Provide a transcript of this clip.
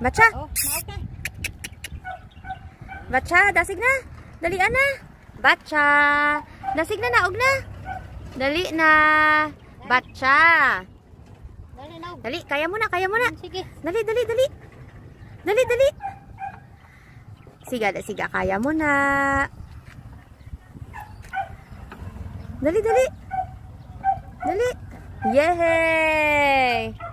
Baca. Oh, mau ka? Baca, dasig na. Dali na. Baca. Dasig na naog na. Dali na. Baca. Dali na. Dali, kaya mo na, kaya mo na. Sige. Dali, dali, dali. Dali, dali. Siga, siga, kaya mo na. Dali, dali. Dali. Yay!